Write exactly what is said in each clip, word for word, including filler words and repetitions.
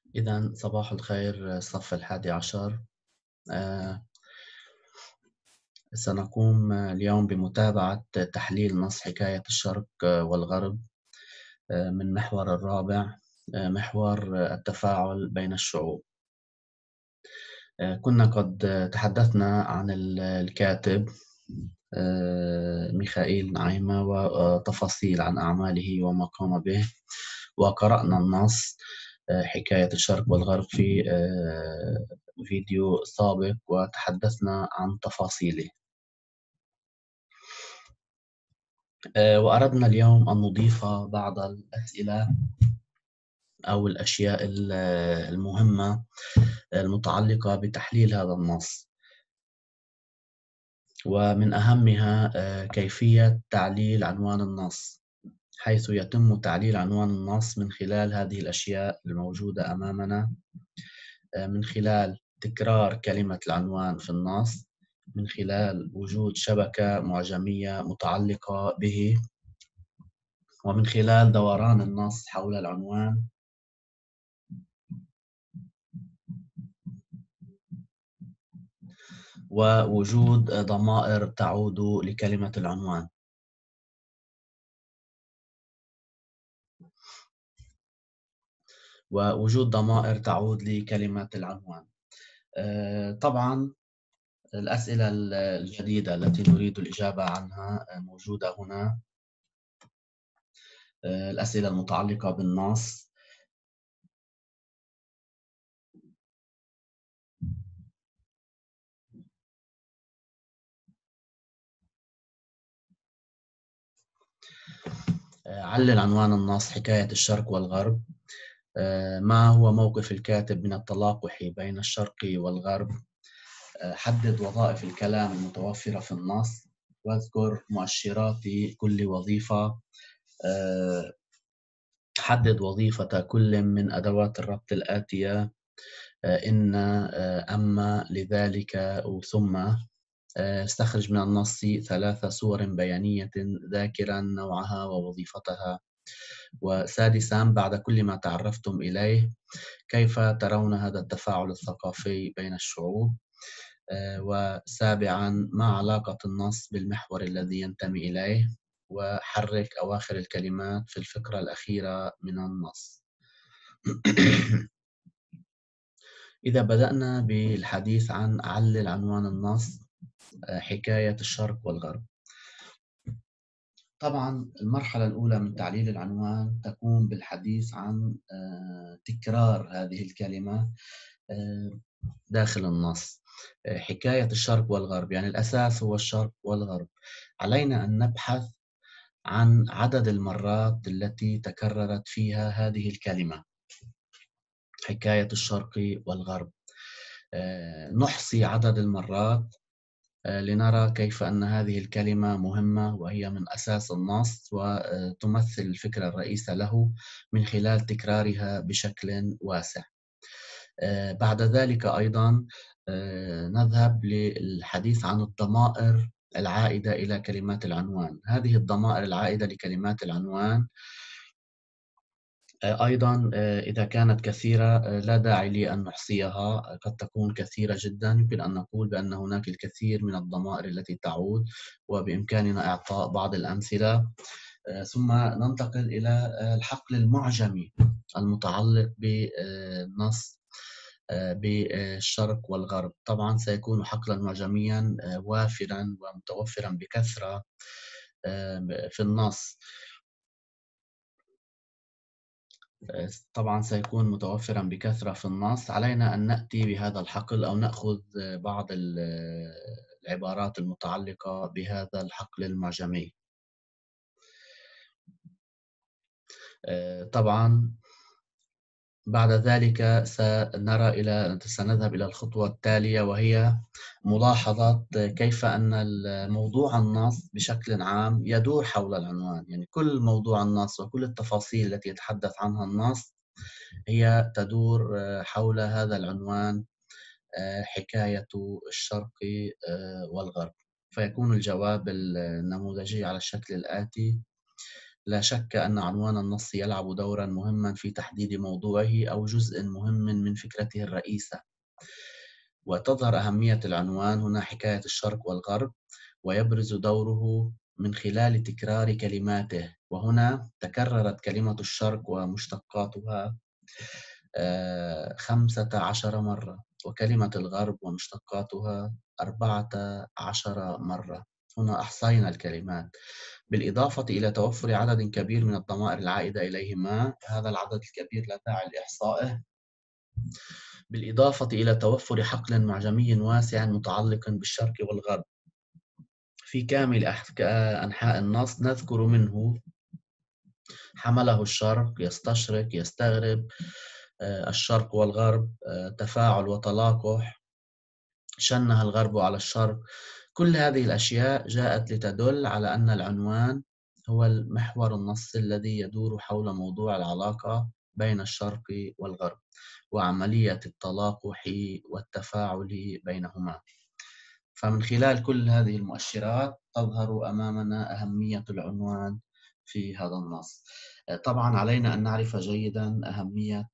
إذًا صباح الخير الصف الحادي عشر. آآ سنقوم اليوم بمتابعة تحليل نص حكاية الشرق والغرب آآ من محور الرابع، آآ محور التفاعل بين الشعوب. آآ كنا قد تحدثنا عن ال الكاتب آآ ميخائيل نعيمة وتفاصيل عن أعماله وما قام به، وقرأنا النص آآ حكاية الشرق والغرب في آآ فيديو سابق وتحدثنا عن تفاصيله. آآ وأردنا اليوم أن نضيف بعض الأسئلة أو الأشياء ال المهمة المتعلقة بتحليل هذا النص، ومن أهمها آآ كيفية تعليل عنوان النص، حيث يتم تعليل عنوان النص من خلال هذه الأشياء الموجودة أمامنا. آآ من خلال تكرار كلمة العنوان في النص، من خلال وجود شبكة معجمية متعلقة به، ومن خلال دوران النص حول العنوان، ووجود ضمائر تعود لكلمة العنوان. ووجود ضمائر تعود لكلمة العنوان. آآ طبعًا الأسئلة ال الجديدة التي نريد الإجابة عنها موجودة هنا. آآ الأسئلة المتعلقة بالنص. آآ علل عنوان النص حكاية الشرق والغرب. آآ ما هو موقف الكاتب من التلاقح بين الشرق والغرب؟ آآ حدد وظائف الكلام المتوفرة في النص، واذكر مؤشرات كل وظيفة. آآ حدد وظيفة كل من أدوات الربط الآتية: آآ إن، آآ أما، لذلك، وثم. آآ استخرج من النص ثلاث صور بيانية ذاكرًا نوعها ووظيفتها. وسادسًا، بعد كل ما تعرفتم إليه، كيف ترون هذا التفاعل الثقافي بين الشعوب؟ آآ وسابعًا، ما علاقة النص بالمحور الذي ينتمي إليه؟ وحرِّك أواخر الكلمات في الفقرة الأخيرة من النص. إذا بدأنا بالحديث عن علِّل عنوان النص، آآ حكاية الشرق والغرب. طبعًا المرحلة الأولى من تعليل العنوان تقوم بالحديث عن آآ تكرار هذه الكلمة آآ داخل النص. آآ حكاية الشرق والغرب، يعني الأساس هو الشرق والغرب. علينا أن نبحث عن عدد المرات التي تكررت فيها هذه الكلمة، حكاية الشرق والغرب. آآ نحصي عدد المرات آآ لنرى كيف أن هذه الكلمة مهمة وهي من أساس النص، وتمثل الفكرة الرئيسة له من خلال تكرارها بشكل واسع. آآ بعد ذلك أيضًا آآ نذهب للحديث عن الضمائر العائدة إلى كلمات العنوان. هذه الضمائر العائدة لكلمات العنوان آآ أيضًا آآ إذا كانت كثيرة آآ لا داعي لأن نحصيها، قد تكون كثيرة جدًا. يمكن أن نقول بأن هناك الكثير من الضمائر التي تعود، وبإمكاننا إعطاء بعض الأمثلة. آآ ثم ننتقل إلى آآ الحقل المعجمي المتعلق بالنص آآ بالشرق والغرب. طبعًا سيكون حقلًا معجميًا آآ وافرًا ومتوفرًا بكثرة آآ في النص. آآ طبعًا سيكون متوفرًا بكثرة في النص. علينا أن نأتي بهذا الحقل أو نأخذ بعض ال العبارات المتعلقة بهذا الحقل المعجمي. آآ طبعًا بعد ذلك سنرى إلى سنذهب إلى الخطوة التالية، وهي ملاحظة كيف أن ال موضوع النص بشكل عام يدور حول العنوان. يعني كل موضوع النص وكل التفاصيل التي يتحدث عنها النص هي تدور آه، حول هذا العنوان، آآ حكاية الشرق آآ والغرب. فيكون الجواب ال النموذجي على الشكل الآتي: لا شك أن عنوان النص يلعب دورًا مهمًا في تحديد موضوعه أو جزء مهم من فكرته الرئيسة، وتظهر أهمية العنوان هنا حكاية الشرق والغرب، ويبرز دوره من خلال تكرار كلماته، وهنا تكررت كلمة الشرق ومشتقاتها آه، خمسة عشر مرة، وكلمة الغرب ومشتقاتها أربعة عشر مرة. هنا أحصينا الكلمات بالإضافة إلى توفر عدد كبير من الضمائر العائدة إليهما. هذا العدد الكبير لا داعي لإحصائه. بالإضافة إلى توفر حقل معجمي واسع متعلق بالشرق والغرب في كامل أنحاء النص، نذكر منه: حمله الشرق، يستشرق، يستغرب، آه، الشرق والغرب، آه، تفاعل وتلاقح، شنها الغرب على الشرق. كل هذه الأشياء جاءت لتدل على أن العنوان هو المحور النصي الذي يدور حول موضوع العلاقة بين الشرق والغرب وعملية التلاقح والتفاعل بينهما. فمن خلال كل هذه المؤشرات تظهر أمامنا أهمية العنوان في هذا النص. طبعا علينا أن نعرف جيدا أهمية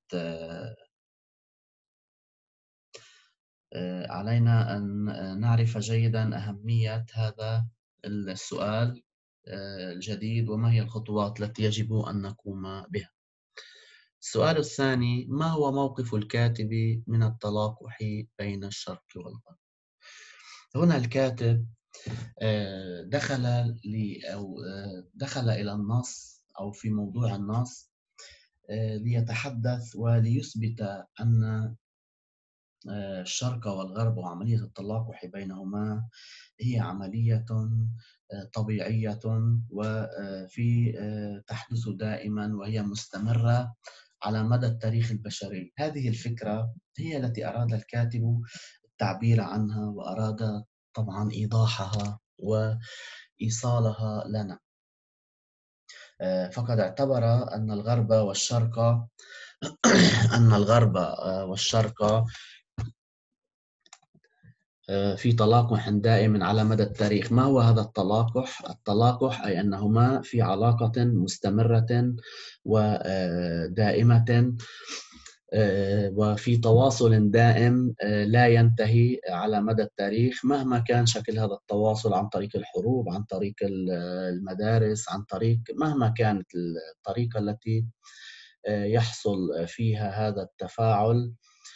علينا أن نعرف جيدا أهمية هذا السؤال الجديد، وما هي الخطوات التي يجب أن نقوم بها. السؤال الثاني: ما هو موقف الكاتب من التلاقح بين الشرق والغرب؟ هنا الكاتب دخل لي أو دخل إلى النص أو في موضوع النص ليتحدث وليثبت أن الشرق والغرب وعملية التلاقح بينهما هي عملية طبيعية وفي تحدث دائما وهي مستمرة على مدى التاريخ البشري. هذه الفكرة هي التي أراد الكاتب التعبير عنها، وأراد طبعا إيضاحها وإيصالها لنا. فقد اعتبر أن الغرب والشرق أن الغرب والشرق في تلاقح دائم على مدى التاريخ. ما هو هذا التلاقح؟ التلاقح أي أنهما في علاقة مستمرة ودائمة وفي تواصل دائم لا ينتهي على مدى التاريخ، مهما كان شكل هذا التواصل، عن طريق الحروب، عن طريق المدارس، عن طريق مهما كانت الطريقة التي يحصل فيها هذا التفاعل.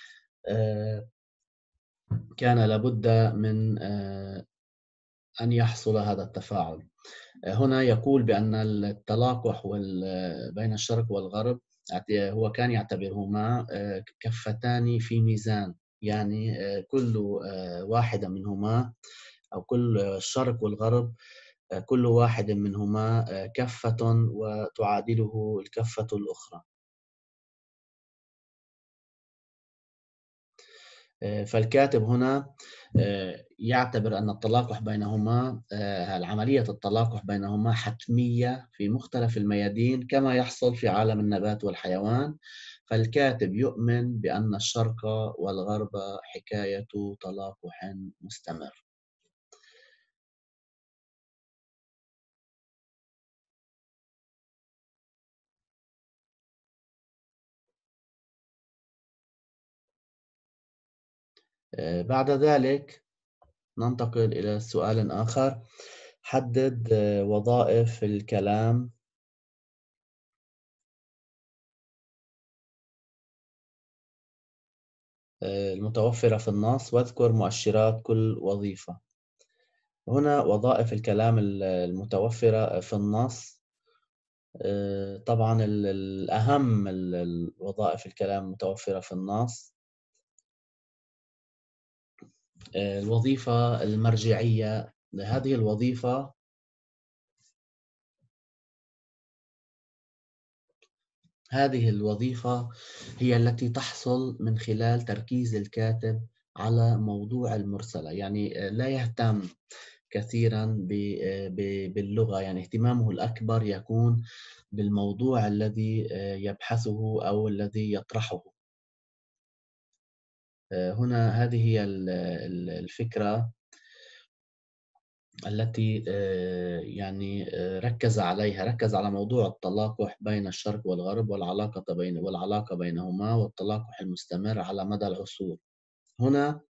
كان لابد من أن يحصل هذا التفاعل. هنا يقول بأن التلاقح بين الشرق والغرب هو كان يعتبرهما كفتان في ميزان، يعني كل واحدة منهما أو كل الشرق والغرب كل واحد منهما كفة وتعادله الكفة الأخرى. فالكاتب هنا يعتبر أن التلاقح بينهما، العملية التلاقح بينهما حتمية في مختلف الميادين كما يحصل في عالم النبات والحيوان. فالكاتب يؤمن بأن الشرق والغرب حكاية تلاقح مستمر. بعد ذلك ننتقل إلى سؤال آخر: حدد وظائف الكلام المتوفرة في النص واذكر مؤشرات كل وظيفة. هنا وظائف الكلام المتوفرة في النص، طبعا الأهم الوظائف الكلام المتوفرة في النص الوظيفة المرجعية. هذه الوظيفة هذه الوظيفة هي التي تحصل من خلال تركيز الكاتب على موضوع المرسلة، يعني لا يهتم كثيرا باللغة، يعني اهتمامه الأكبر يكون بالموضوع الذي يبحثه أو الذي يطرحه. هنا هذه هي الفكرة التي يعني ركز عليها، ركز على موضوع التلاقح بين الشرق والغرب والعلاقة بين والعلاقة بينهما والتلاقح المستمر على مدى العصور. هنا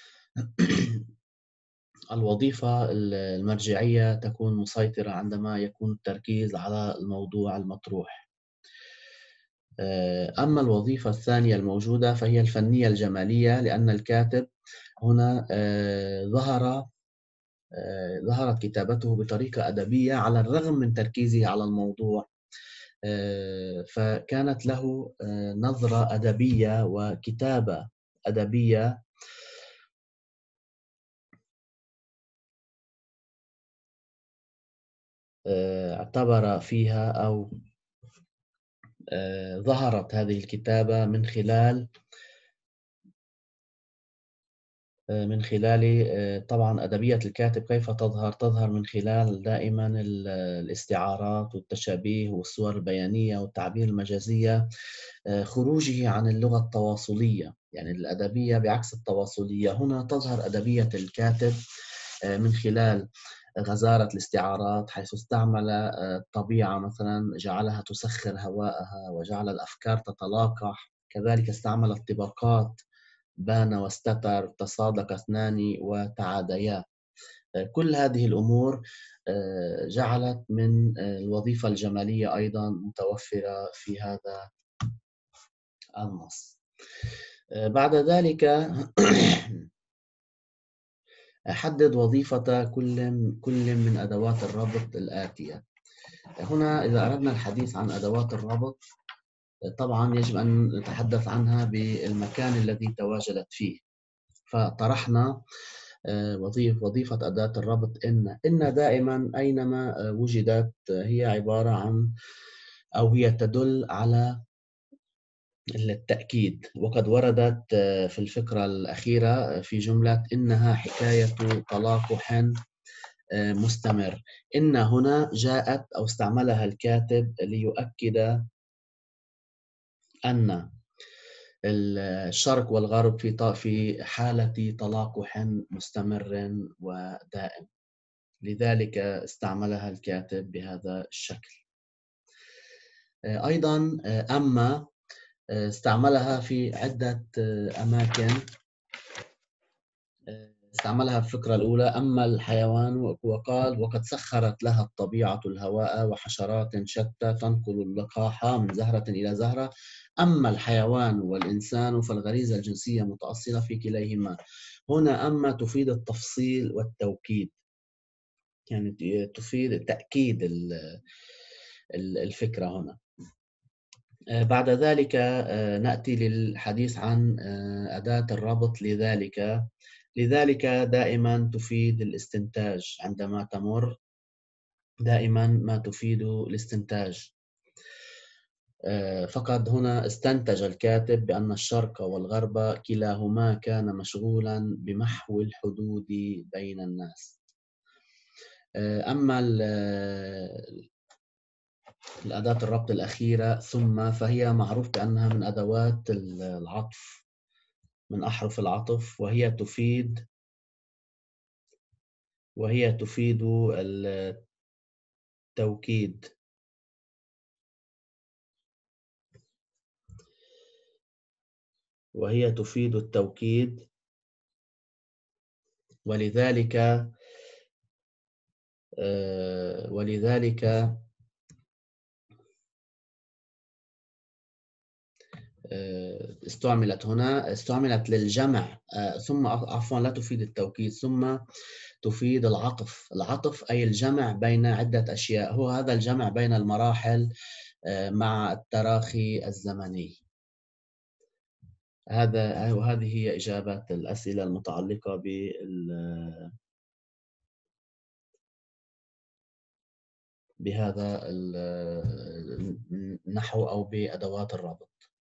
الوظيفة المرجعية تكون مسيطرة عندما يكون التركيز على الموضوع المطروح. أما الوظيفة الثانية الموجودة فهي الفنية الجمالية، لأن الكاتب هنا ظهر ظهرت كتابته بطريقة أدبية على الرغم من تركيزه على الموضوع، فكانت له نظرة أدبية وكتابة أدبية اعتبر فيها أو ظهرت هذه الكتابة من خلال من خلال طبعا أدبية الكاتب كيف تظهر؟ تظهر من خلال دائما الاستعارات والتشابيه والصور البيانية والتعبير المجازية، خروجه عن اللغة التواصلية. يعني الأدبية بعكس التواصلية، هنا تظهر أدبية الكاتب من خلال غزارة الاستعارات، حيث استعمل الطبيعة مثلا جعلها تسخر هواءها وجعل الأفكار تتلاقح. كذلك استعمل الطبقات، بان واستتر، تصادق اثنان وتعاديا. كل هذه الأمور جعلت من الوظيفة الجمالية أيضا متوفرة في هذا النص. بعد ذلك حدد وظيفة كل كل من أدوات الربط الآتية. هنا إذا أردنا الحديث عن أدوات الربط، طبعا يجب أن نتحدث عنها بالمكان الذي تواجدت فيه. فطرحنا وظيفة وظيفة أداة الربط إن. إن دائما أينما وجدت هي عبارة عن أو هي تدل على التأكيد، وقد وردت في الفقرة الأخيرة في جملة إنها حكاية تلاقح مستمر. إن هنا جاءت أو استعملها الكاتب ليؤكد أن الشرق والغرب في في حالة تلاقح مستمر ودائم، لذلك استعملها الكاتب بهذا الشكل. أيضا أما استعملها في عدة أماكن. استعملها في الفقرة الأولى: أما الحيوان، وقال وقد سخرت لها الطبيعة الهواء وحشرات شتى تنقل اللقاح من زهرة إلى زهرة. أما الحيوان والإنسان فالغريزة الجنسية متأصلة في كليهما. هنا أما تفيد التفصيل والتوكيد، يعني تفيد تأكيد الفكرة هنا. بعد ذلك نأتي للحديث عن أداة الربط لذلك. لذلك دائما تفيد الاستنتاج، عندما تمر دائما ما تفيد الاستنتاج. فقد هنا استنتج الكاتب بأن الشرق والغرب كلاهما كان مشغولا بمحو الحدود بين الناس. أما الأداة الربط الأخيرة ثم، فهي معروف بأنها من أدوات العطف، من أحرف العطف، وهي تفيد وهي تفيد التوكيد. وهي تفيد التوكيد ولذلك ولذلك استعملت هنا، استعملت للجمع، ثم عفوا لا تفيد التوكيد، ثم تفيد العطف. العطف أي الجمع بين عدة أشياء، هو هذا الجمع بين المراحل مع التراخي الزمني. هذا وهذه هي إجابات الأسئلة المتعلقة بال بهذا النحو أو بأدوات الربط.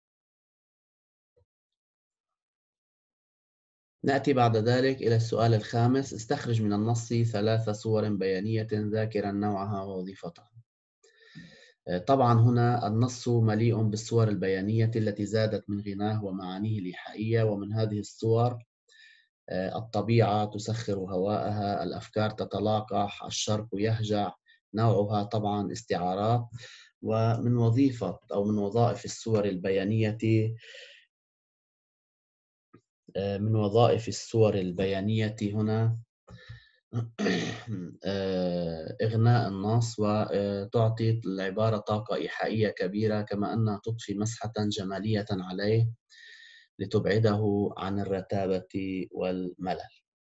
نأتي بعد ذلك إلى السؤال الخامس: استخرج من النص ثلاث صور بيانية ذاكرا نوعها ووظيفتها. طبعا هنا النص مليء بالصور البيانية التي زادت من غناه ومعانيه الإيحائية، ومن هذه الصور الطبيعة تسخر هواءها، الأفكار تتلاقح، الشرق يهجع. نوعها طبعا استعارات. ومن وظيفة أو من وظائف الصور البيانية من وظائف الصور البيانية هنا إغناء النص، وتعطي العبارة طاقة إيحائية كبيرة، كما أنها تضفي مسحة جمالية عليه لتبعده عن الرتابة والملل.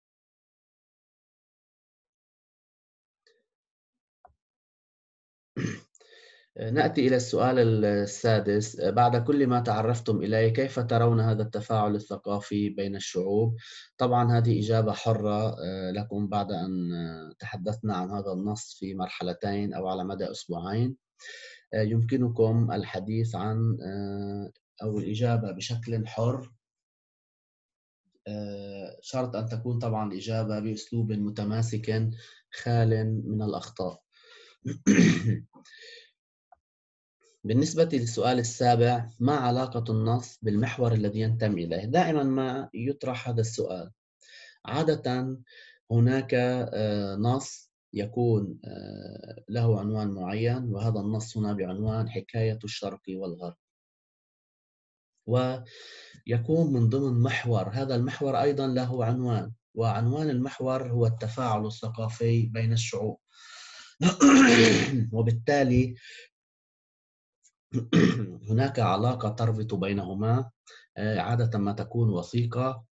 نأتي إلى السؤال السادس: بعد كل ما تعرفتم إليه، كيف ترون هذا التفاعل الثقافي بين الشعوب؟ طبعا هذه إجابة حرة لكم بعد أن تحدثنا عن هذا النص في مرحلتين أو على مدى أسبوعين. يمكنكم الحديث عن أو الإجابة بشكل حر، شرط أن تكون طبعا الإجابة بأسلوب متماسك خال من الأخطاء. بالنسبة للسؤال السابع: ما علاقة النص بالمحور الذي ينتمي إليه؟ دائما ما يطرح هذا السؤال. عادة هناك نص يكون له عنوان معين، وهذا النص هنا بعنوان حكاية الشرق والغرب، ويكون من ضمن محور. هذا المحور أيضا له عنوان، وعنوان المحور هو التفاعل الثقافي بين الشعوب. وبالتالي هناك علاقة تربط بينهما، عادة ما تكون وثيقة،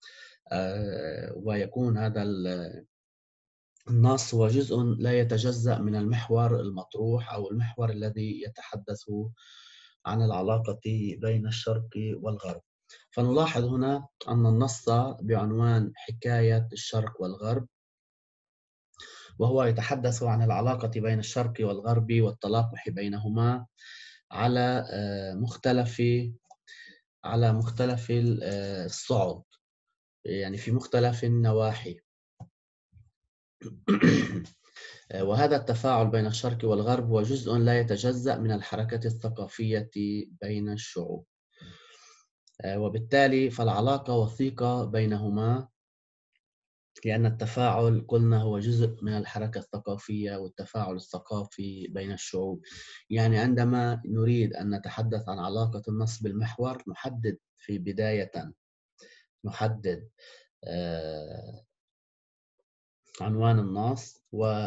ويكون هذا النص هو جزء لا يتجزأ من المحور المطروح أو المحور الذي يتحدث عن العلاقة بين الشرق والغرب. فنلاحظ هنا أن النص بعنوان حكاية الشرق والغرب، وهو يتحدث عن العلاقة بين الشرق والغرب والتلاقح بينهما على مختلف على مختلف الصعد، يعني في مختلف النواحي. وهذا التفاعل بين الشرق والغرب هو جزء لا يتجزأ من الحركة الثقافية بين الشعوب، وبالتالي فالعلاقة وثيقة بينهما، لأن التفاعل قلنا هو جزء من الحركة الثقافية والتفاعل الثقافي بين الشعوب. يعني عندما نريد أن نتحدث عن علاقة النص بالمحور، نحدد في بداية نحدد آه عنوان النص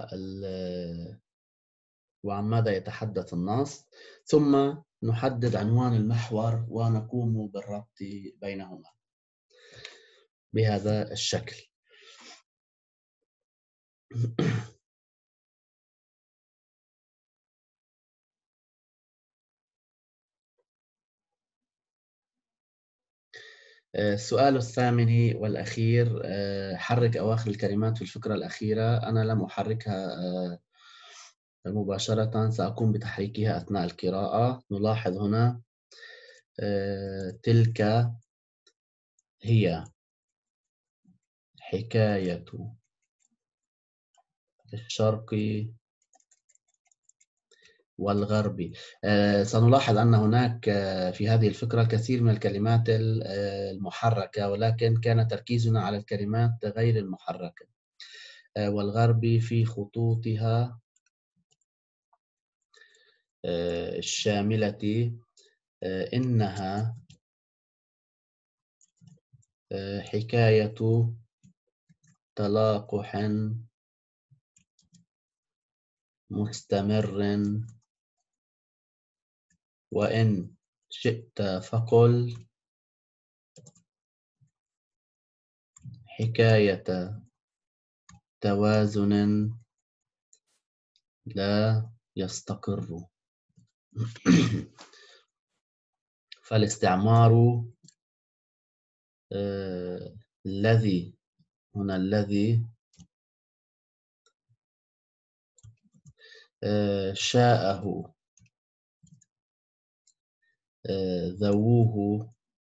وعن ماذا يتحدث النص، ثم نحدد عنوان المحور ونقوم بالربط بينهما بهذا الشكل. السؤال الثامن والأخير: حرك أواخر الكلمات في الفقرة الأخيرة. أنا لم أحركها مباشرة، سأقوم بتحريكها أثناء القراءة. نلاحظ هنا: تلك هي حكاية الشرق والغرب. سنلاحظ أن هناك في هذه الفقرة الكثير من الكلمات المحركة، ولكن كان تركيزنا على الكلمات غير المحركة. والغرب في خطوطها الشاملة إنها حكاية تلاقح مستمر، وإن شئت فقل حكاية توازن لا يستقر. فالاستعمار آه الذي هنا الذي آه شاءه آه ذووه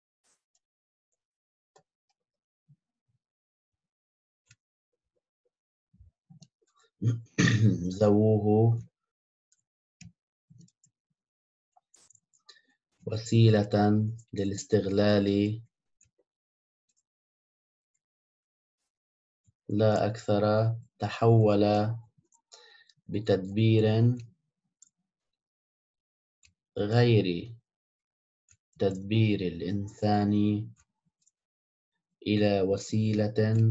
ذووه وسيلة للاستغلال لا أكثر، تحول بتدبير غير تدبير الإنسان إلى وسيلة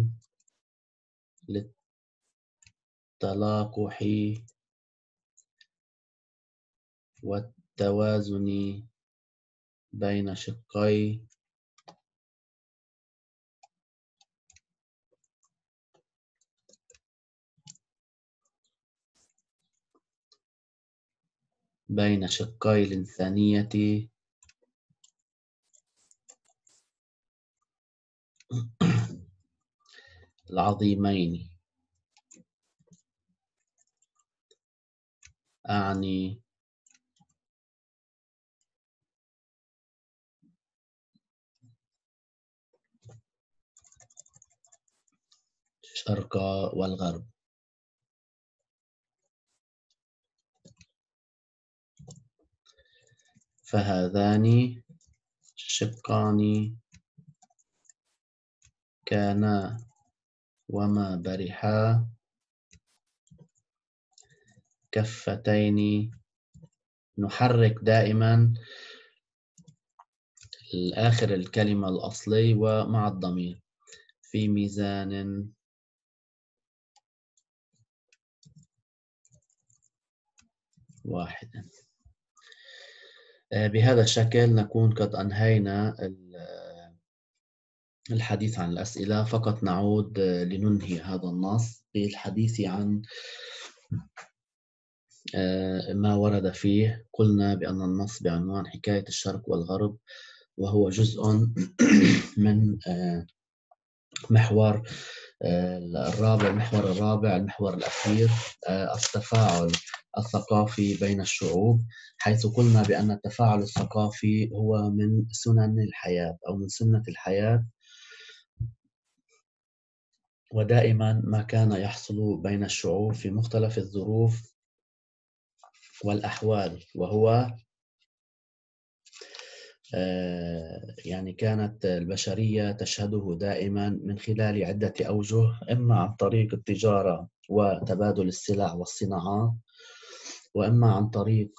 للتلاقح والتوازن بين شقي بين شقي الإنسانية العظيمين، أعني الشرق والغرب. فهذان الشقان كانا وما برحا كفتين. نحرك دائما الآخر الكلمة الأصلي ومع الضمير في ميزان واحد. بهذا الشكل نكون قد أنهينا الحديث عن الأسئلة. فقط نعود لننهي هذا النص بالحديث عن ما ورد فيه. قلنا بأن النص بعنوان حكاية الشرق والغرب، وهو جزء من محور الرابع المحور الرابع المحور الأخير، التفاعل الثقافي بين الشعوب، حيث قلنا بأن التفاعل الثقافي هو من سنن الحياة أو من سنة الحياة، ودائما ما كان يحصل بين الشعوب في مختلف الظروف والأحوال، وهو يعني كانت البشرية تشهده دائما من خلال عدة أوجه، إما عن طريق التجارة وتبادل السلع والصناعات، وإما عن طريق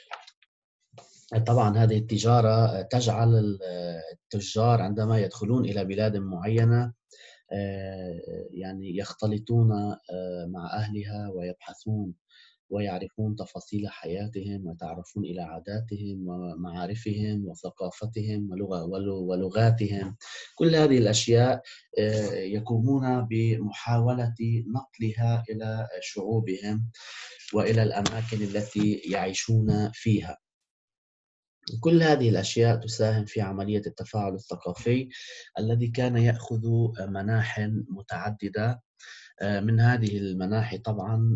طبعا هذه التجارة تجعل التجار عندما يدخلون إلى بلاد معينة يعني يختلطون مع أهلها ويبحثون ويعرفون تفاصيل حياتهم ويتعرفون إلى عاداتهم ومعارفهم وثقافتهم ولغاتهم. كل هذه الأشياء يقومون بمحاولة نقلها إلى شعوبهم وإلى الأماكن التي يعيشون فيها. كل هذه الأشياء تساهم في عملية التفاعل الثقافي الذي كان يأخذ مناحٍ متعددة. من هذه المناحي طبعا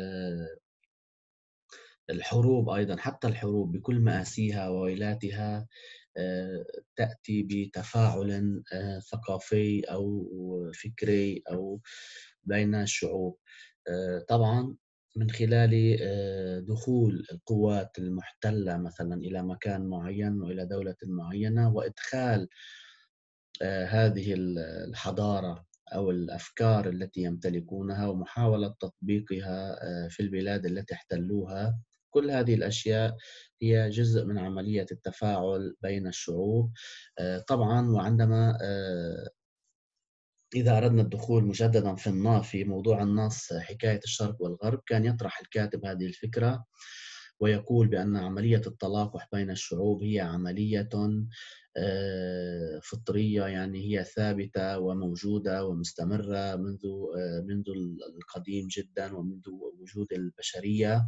الحروب أيضا، حتى الحروب بكل مآسيها وويلاتها تأتي بتفاعل ثقافي أو فكري أو بين الشعوب، طبعا من خلال دخول القوات المحتلة مثلا إلى مكان معين وإلى دولة معينة، وإدخال هذه الحضارة أو الأفكار التي يمتلكونها ومحاولة تطبيقها في البلاد التي احتلوها. كل هذه الأشياء هي جزء من عملية التفاعل بين الشعوب طبعا. وعندما إذا أردنا الدخول مجددا في النص في موضوع النص حكاية الشرق والغرب، كان يطرح الكاتب هذه الفكرة ويقول بأن عملية التلاقح بين الشعوب هي عملية فطرية، يعني هي ثابتة وموجودة ومستمرة منذ منذ القديم جدا ومنذ وجود البشرية،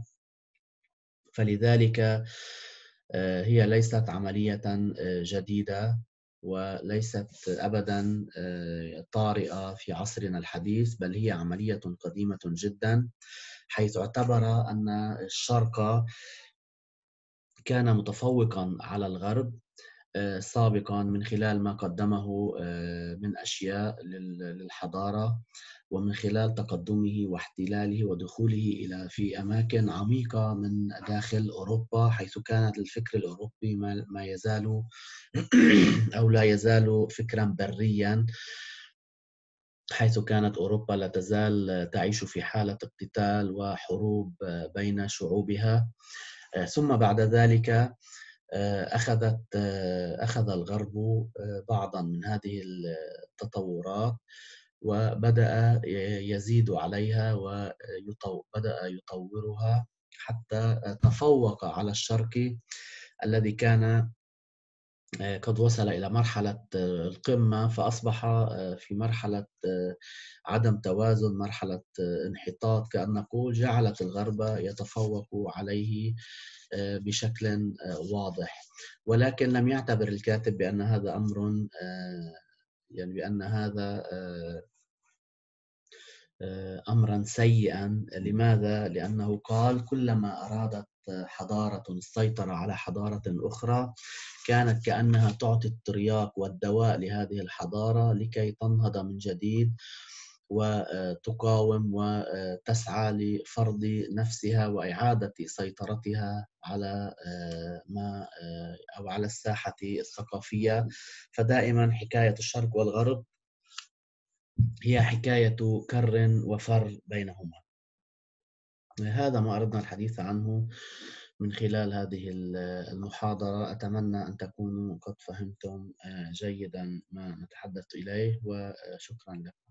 فلذلك هي ليست عملية جديدة وليست أبدا طارئة في عصرنا الحديث، بل هي عملية قديمة جدا، حيث اعتبر أن الشرق كان متفوقا على الغرب سابقا من خلال ما قدمه من أشياء للحضارة، ومن خلال تقدمه واحتلاله ودخوله إلى في أماكن عميقة من داخل أوروبا، حيث كانت الفكر الأوروبي ما يزال أو لا يزال فكرا بريا حيث كانت أوروبا لا تزال تعيش في حالة اقتتال وحروب بين شعوبها. آه، ثم بعد ذلك آه، أخذت آه، أخذ الغرب آه، بعضا من هذه التطورات، وبدأ يزيد عليها وبدأ يطورها حتى تفوق على الشرق الذي كان آه، قد وصل إلى مرحلة آه، القمة، فأصبح آه، في مرحلة آه، عدم توازن، مرحلة آه، انحطاط كأن نقول، جعلت الغرب يتفوق عليه آه، بشكل آه، واضح. ولكن لم يعتبر الكاتب بأن هذا أمر آه، يعني بأن هذا آه، آه، أمرا سيئا. لماذا؟ لأنه قال كلما أرادت حضارة السيطرة على حضارة أخرى كانت كأنها تعطي الترياق والدواء لهذه الحضارة لكي تنهض من جديد وتقاوم وتسعى لفرض نفسها وإعادة سيطرتها على آه، ما آه، أو على الساحة الثقافية. فدائما حكاية الشرق والغرب هي حكاية كر وفر بينهما. هذا ما أردنا الحديث عنه من خلال هذه المحاضرة. أتمنى أن تكونوا قد فهمتم جيدا ما نتحدث إليه، وشكرا لكم.